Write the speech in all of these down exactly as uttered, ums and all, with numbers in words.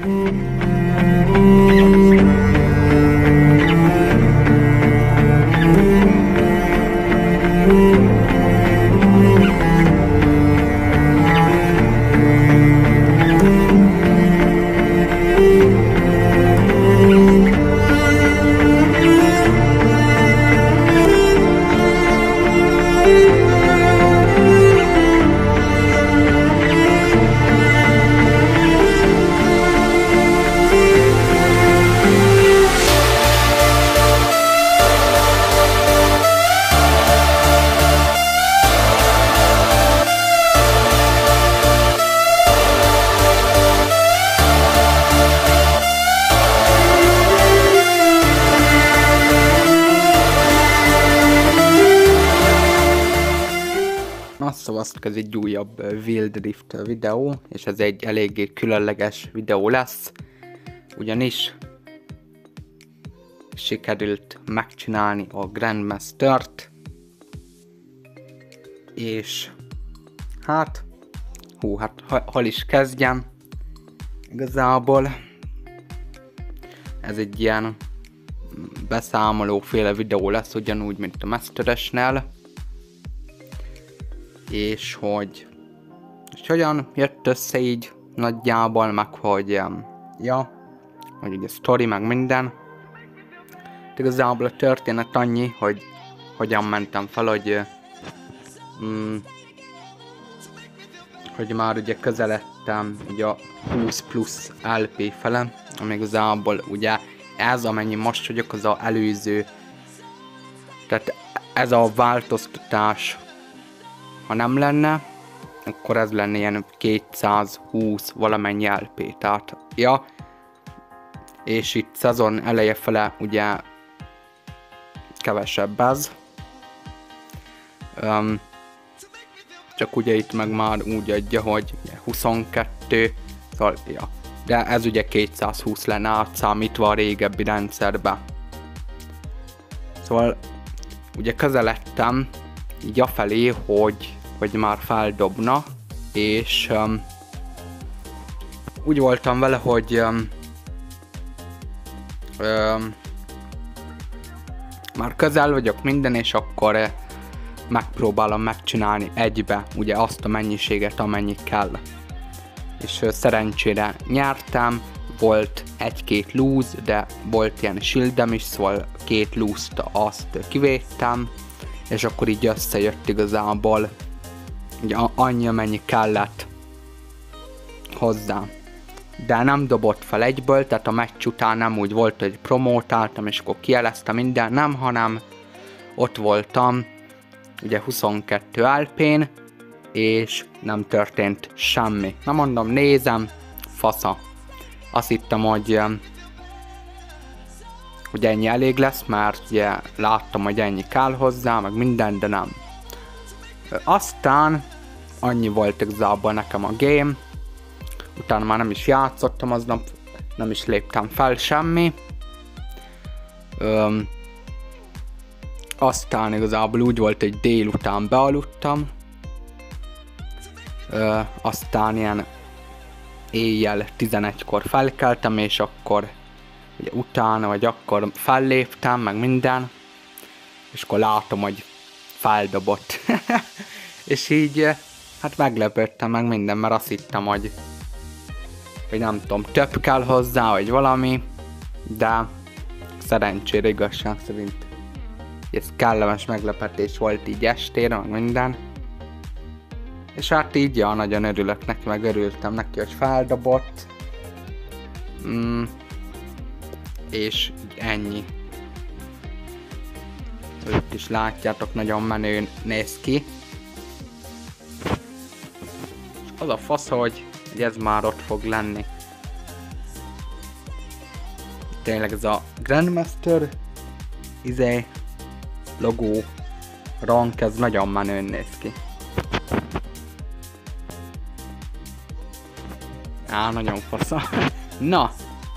Szavaztok, ez egy újabb Wild Rift videó, és ez egy eléggé különleges videó lesz, ugyanis sikerült megcsinálni a Grandmastert, és hát, hú, hát hol is kezdjem, igazából ez egy ilyen beszámolóféle videó lesz, ugyanúgy, mint a Masteresnél. És hogy és hogyan jött össze így nagyjából, meg hogy ja, hogy így a sztori, meg minden. Igazából a történet annyi, hogy hogyan mentem fel, hogy mm, hogy már ugye közeledtem ugye a húsz plusz el pé fele, ami igazából ugye ez amennyi most vagyok, az a előző, tehát ez a változtatás, ha nem lenne, akkor ez lenne ilyen kétszázhúsz valamennyi el pé, tehát, ja, és itt szezon eleje fele ugye kevesebb ez, um, csak ugye itt meg már úgy adja, hogy huszonkettő, szóval, ja, de ez ugye kétszázhúsz lenne átszámítva a régebbi rendszerbe. Szóval ugye közeledtem így afelé, hogy, hogy már feldobna, és um, úgy voltam vele, hogy um, um, már közel vagyok minden, és akkor uh, megpróbálom megcsinálni egybe ugye azt a mennyiséget, amennyi kell. És uh, szerencsére nyertem, volt egy-két lose, de volt ilyen shieldem is, szóval két lose-t azt kivédtem, és akkor így összejött igazából ugye annyi, amennyi kellett hozzá. De nem dobott fel egyből, tehát a meccs után nem úgy volt, hogy promótáltam, és akkor kieleztem minden, nem, hanem ott voltam ugye huszonkettő el pén, és nem történt semmi. Na mondom, nézem, fasza. Azt hittem, hogy hogy ennyi elég lesz, mert ugye láttam, hogy ennyi kell hozzá, meg minden, de nem. Aztán annyi volt igazából nekem a game, utána már nem is játszottam aznap, nem is léptem fel semmi. Öm, aztán igazából úgy volt, hogy délután bealudtam, Ö, aztán ilyen éjjel tizenegykor felkeltem, és akkor ugye utána, vagy akkor felléptem, meg minden, és akkor látom, hogy feldobott. És így, hát meglepődtem meg minden, mert azt hittem, hogy, hogy nem tudom, több kell hozzá, vagy valami, de szerencsére igazság szerint ez kellemes meglepetés volt így estére, meg minden. És hát így, ja, nagyon örülök neki, meg örültem neki, hogy feldobott. Mm. És ennyi. Itt is látjátok, nagyon menőn néz ki. És az a fasz, hogy ez már ott fog lenni. Tényleg ez a Grandmaster izé logó rank, ez nagyon menőn néz ki. Á, nagyon fasza. Na.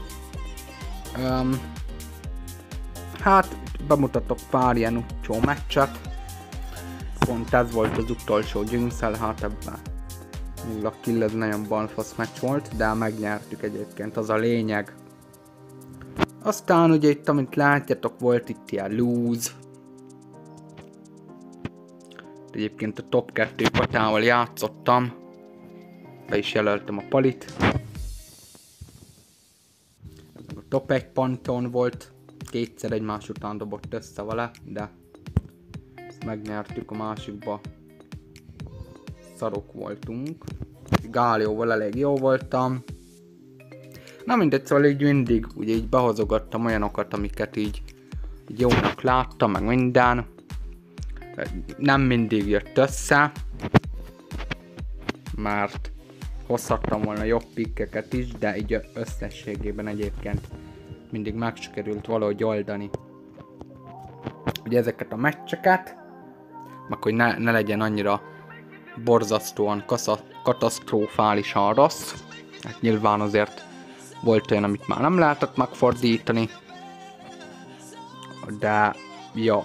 Um, hát bemutatok pár ilyen utcsó meccset. Pont ez volt az utolsó Jinx-el, hát ebben nulla kill, ez nagyon balfasz meccs volt, de megnyertük egyébként, az a lényeg. Aztán ugye itt, amit látjátok, volt itt ilyen lose. Egyébként a top kettő patával játszottam. Be is jelöltem a palit. A top egy panton volt. Kétszer egymás után dobott össze vele, de ezt megnyertük, a másikba szarok voltunk. Gálióval elég jó voltam. Na mindegy, szóval így mindig ugye így behozogattam olyanokat, amiket így, így jónak láttam, meg minden. Nem mindig jött össze, mert hozhattam volna jobb pikkeket is, de így összességében egyébként mindig megsikerült valahogy oldani ugye ezeket a meccseket, meg hogy ne, ne legyen annyira borzasztóan kasza, katasztrofálisan rossz. Hát nyilván azért volt olyan, amit már nem lehetett megfordítani, de jó.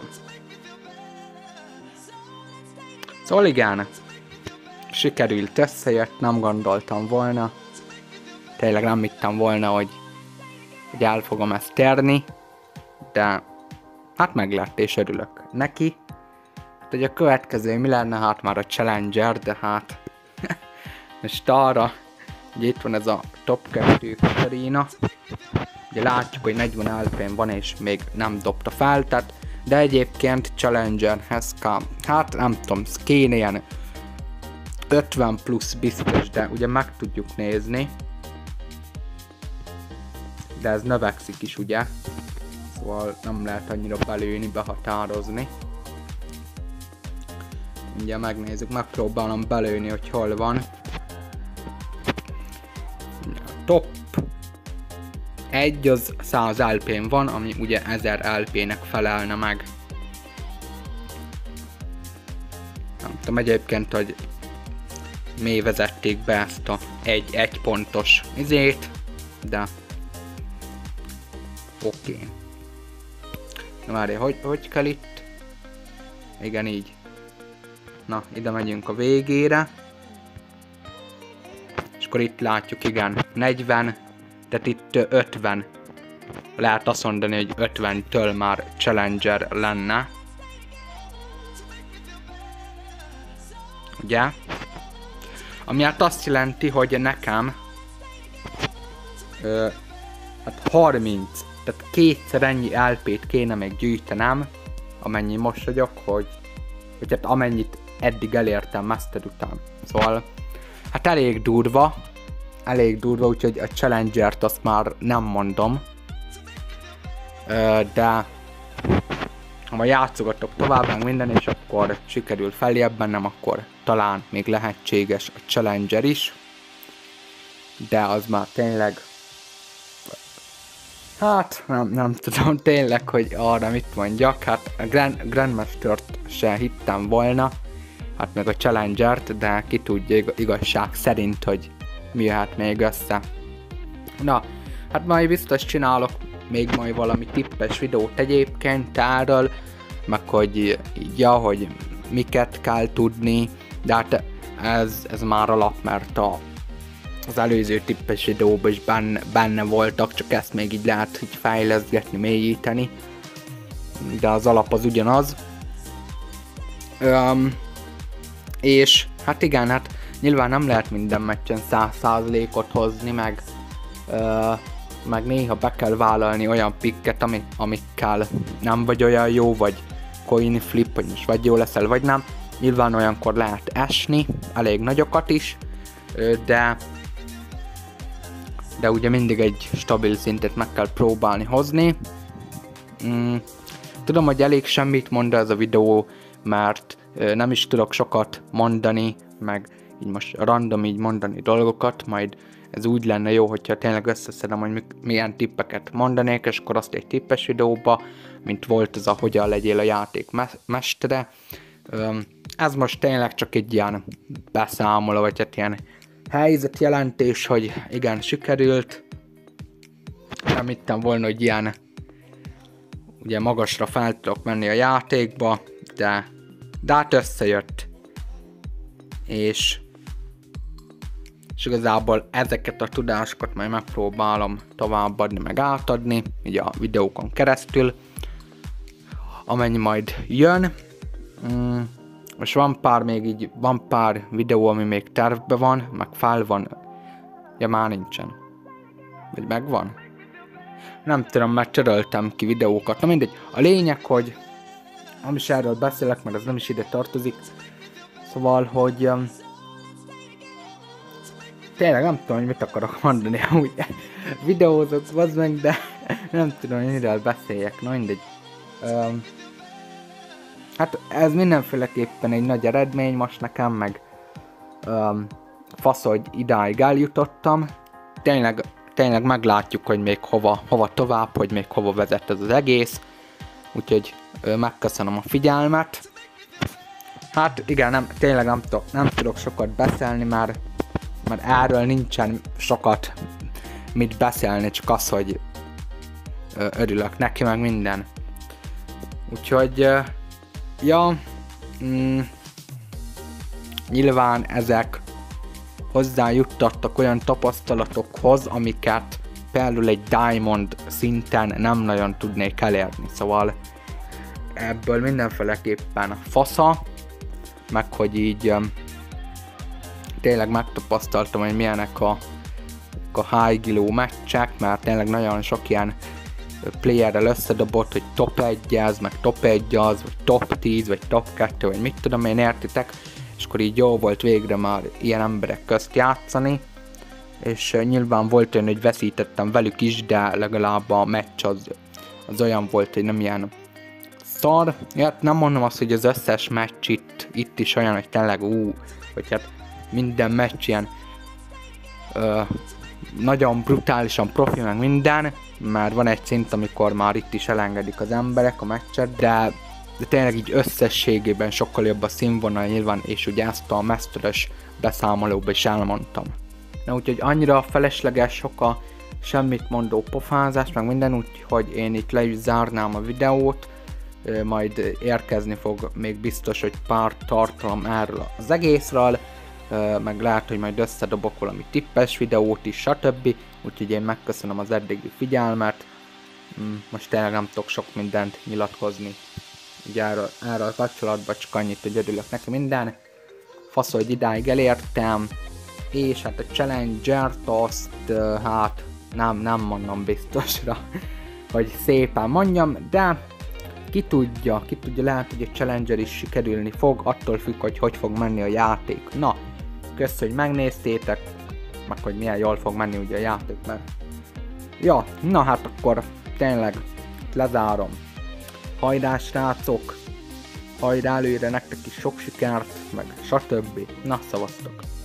Szóval igen, sikerült, összejött, nem gondoltam volna, tényleg nem hittem volna, hogy, hogy el fogom ezt érni, de hát meglett és örülök neki. Hát, hogy a következő mi lenne, hát már a Challenger, de hát most arra, ugye itt van ez a top kettő Katarina, ugye látjuk, hogy negyven el pén van és még nem dobta fel, tehát de egyébként Challengerhez kell, hát nem tudom, kéne ilyen ötven plusz biztos, de ugye meg tudjuk nézni. De ez növekszik is, ugye? Szóval nem lehet annyira belőni, behatározni. Ugye megnézzük, megpróbálom belőni, hogy hol van. Top egy az száz el pén van, ami ugye ezer el pének felelne meg. Nem tudom egyébként, hogy mély vezették be ezt a egy, egy pontos izét, de oké. Okay. Na várj, hogy, hogy kell itt? Igen, így. Na, ide megyünk a végére. És akkor itt látjuk, igen, negyven, tehát itt ötven. Lehet azt mondani, hogy ötventől már Challenger lenne. Ugye? Ami hát azt jelenti, hogy nekem ö, hát harminc, tehát kétszer ennyi el pét kéne még gyűjtenem, amennyi most vagyok, hogy, hogy hát amennyit eddig elértem Master után. Szóval hát elég durva, elég durva, úgyhogy a Challengert azt már nem mondom. Ö, de ha ma játszogatok tovább, meg minden, és akkor sikerül feljebb bennem, akkor talán még lehetséges a Challenger is. De az már tényleg... Hát, nem, nem tudom tényleg, hogy arra mit mondjak. Hát a Grand, Grandmaster-t se hittem volna, hát meg a Challengert, de ki tudja igazság szerint, hogy mi jöhet még össze. Na, hát majd biztos csinálok még majd valami tippes videót egyébként erről, meg hogy ja, hogy miket kell tudni, de hát ez, ez már alap, mert a, az előző tippes videóban is benne, benne voltak, csak ezt még így lehet így fejleszgetni, mélyíteni, de az alap az ugyanaz. Um, és hát igen, hát nyilván nem lehet minden meccsen száz százalékot hozni, meg uh, meg néha be kell vállalni olyan pikket, ami, amikkel nem vagy olyan jó, vagy coin flip, hogy most vagy jó leszel, vagy nem. Nyilván olyankor lehet esni, elég nagyokat is, de de ugye mindig egy stabil szintet meg kell próbálni hozni. Mm, tudom, hogy elég semmit mond ez a videó, mert nem is tudok sokat mondani, meg így most random így mondani dolgokat, majd ez úgy lenne jó, hogyha tényleg összeszedem, hogy milyen tippeket mondanék, és akkor azt egy tippes videóba, mint volt ez a hogyan legyél a játék mestere. Ez most tényleg csak egy ilyen beszámoló, vagy hát ilyen helyzetjelentés, hogy igen, sikerült. Nem hittem volna, hogy ilyen ugye magasra fel tudok menni a játékba, de, de hát összejött. És és igazából ezeket a tudásokat majd megpróbálom továbbadni, meg átadni, így a videókon keresztül, amennyi majd jön. Mm, most van pár még így, van pár videó, ami még tervben van, meg fel van, ja már nincsen. Vagy megvan? Nem tudom, mert töröltem ki videókat, na mindegy. A lényeg, hogy nem is erről beszélek, mert ez nem is ide tartozik. Szóval, hogy um, tényleg nem tudom, hogy mit akarok mondani, amúgy videózok, vazd meg, de nem tudom, hogy miről beszéljek, na mindegy. Um, hát ez mindenféleképpen egy nagy eredmény most nekem, meg um, fasz, hogy idáig eljutottam. Tényleg, tényleg meglátjuk, hogy még hova, hova tovább, hogy még hova vezet ez az egész. Úgyhogy ö, megköszönöm a figyelmet. Hát igen, nem, tényleg nem tudok, nem tudok sokat beszélni, mert, mert erről nincsen sokat mit beszélni, csak az, hogy ö, örülök neki, meg minden. Úgyhogy, ö, ja, mm, nyilván ezek hozzájuttattak olyan tapasztalatokhoz, amiket például egy Diamond szinten nem nagyon tudnék elérni, szóval ebből mindenféleképpen fasza, meg hogy így um, tényleg megtapasztaltam, hogy milyenek a, a high-giló meccsek, mert tényleg nagyon sok ilyen playerrel összedobott, hogy top egy az, meg top egy az, vagy top tíz, vagy top kettő, vagy mit tudom én, értitek, és akkor így jó volt végre már ilyen emberek közt játszani, és uh, nyilván volt olyan, hogy veszítettem velük is, de legalább a meccs az, az olyan volt, hogy nem ilyen szar. Ja, nem mondom azt, hogy az összes meccs itt, itt is olyan, hogy tényleg ú, hogy hát minden meccs ilyen uh, nagyon brutálisan profi, meg minden, mert van egy szint, amikor már itt is elengedik az emberek a meccset, de, de tényleg így összességében sokkal jobb a színvonal nyilván, és ugye ezt a masteres beszámolóban is elmondtam. Na úgyhogy annyira felesleges sok a semmit mondó pofázás, meg minden, úgyhogy én itt le is zárnám a videót, majd érkezni fog még biztos, hogy pár tartalom erről az egészről, meg lehet, hogy majd összedobok valami tippes videót is, stb. Úgyhogy én megköszönöm az eddigi figyelmet, most tényleg nem tudok sok mindent nyilatkozni, ugye erről, erről kapcsolatban csak annyit, hogy örülök neki minden, fasz, hogy idáig elértem, és hát a Challenger-t azt, hát nem, nem mondom biztosra, hogy szépen mondjam, de ki tudja, ki tudja, lehet, hogy a Challenger is sikerülni fog, attól függ, hogy hogy fog menni a játék. Na, kösz, hogy megnéztétek, meg hogy milyen jól fog menni ugye a játék, mert... Ja, na hát akkor tényleg lezárom. Hajrá srácok, hajrá előre, nektek is sok sikert, meg stb. Na, szavaztok!